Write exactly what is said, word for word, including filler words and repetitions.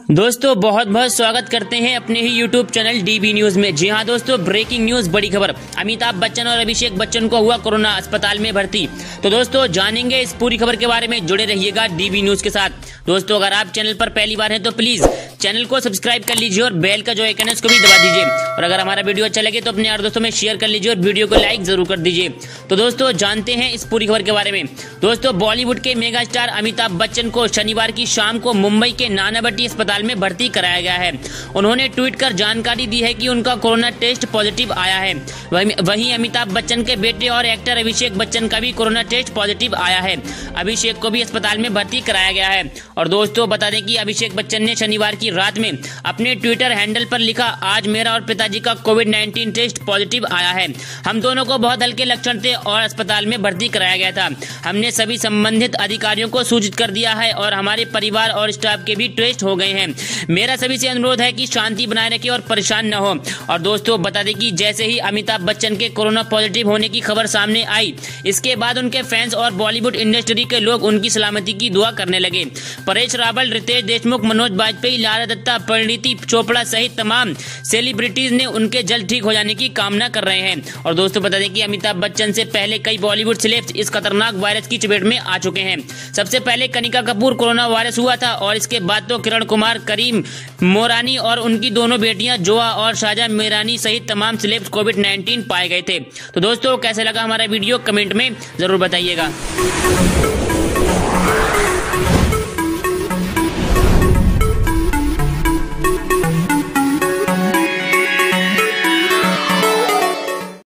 दोस्तों बहुत बहुत स्वागत करते हैं अपने ही यूट्यूब चैनल डीबी न्यूज में। जी हां दोस्तों, ब्रेकिंग न्यूज, बड़ी खबर। अमिताभ बच्चन और अभिषेक बच्चन को हुआ कोरोना, अस्पताल में भर्ती। तो दोस्तों जानेंगे इस पूरी खबर के बारे में, जुड़े रहिएगा डीबी न्यूज के साथ। दोस्तों अगर आप चैनल पर पहली बार हैं तो प्लीज चैनल को सब्सक्राइब कर लीजिए और बेल का जो आइकन है उसको भी दबा दीजिए। और अगर हमारा वीडियो अच्छा लगे तो अपने यार दोस्तों में शेयर कर लीजिए और वीडियो को लाइक जरूर कर दीजिए। तो दोस्तों जानते हैं इस पूरी खबर के बारे में। दोस्तों बॉलीवुड के मेगा स्टार अमिताभ बच्चन को शनिवार की शाम को मुंबई के नानावटी अस्पताल में भर्ती कराया गया है। उन्होंने ट्वीट कर जानकारी दी है कि उनका कोरोना टेस्ट पॉजिटिव आया है। वहीं अमिताभ बच्चन के बेटे और एक्टर अभिषेक बच्चन का भी कोरोना टेस्ट पॉजिटिव आया है। अभिषेक को भी अस्पताल में भर्ती कराया गया है। और दोस्तों बता दें कि अभिषेक बच्चन ने शनिवार की रात में अपने ट्विटर हैंडल पर लिखा, आज मेरा और पिताजी का कोविड नाइन्टीन टेस्ट पॉजिटिव आया है। हम दोनों को बहुत हल्के लक्षण थे और अस्पताल में भर्ती कराया गया था। हमने सभी संबंधित अधिकारियों को सूचित कर दिया है और हमारे परिवार और स्टाफ के भी टेस्ट हो गए हैं। मेरा सभी से अनुरोध है कि शांति बनाए रखें और परेशान न हो। और दोस्तों बता दें कि जैसे ही अमिताभ बच्चन के कोरोना पॉजिटिव होने की खबर सामने आई, इसके बाद उनके फैंस और बॉलीवुड इंडस्ट्री के लोग उनकी सलामती की दुआ करने लगे। परेश रावल, रितेश देशमुख, मनोज बाजपेयी, लारा दत्ता, परिणीति चोपड़ा सहित तमाम सेलिब्रिटीज ने उनके जल्द ठीक हो जाने की कामना कर रहे हैं। और दोस्तों बता दें कि अमिताभ बच्चन से पहले कई बॉलीवुड सेलेब्स इस खतरनाक वायरस की चपेट में आ चुके हैं। सबसे पहले कनिका कपूर कोरोना वायरस हुआ था और इसके बाद तो किरण कुमार, करीम मोरानी और उनकी दोनों बेटियां जोआ और शाजा मेरानी सहित तमाम सेलेब्स कोविड नाइन्टीन पाए गए थे। तो दोस्तों कैसे लगा हमारा वीडियो, कमेंट में जरूर बताइएगा।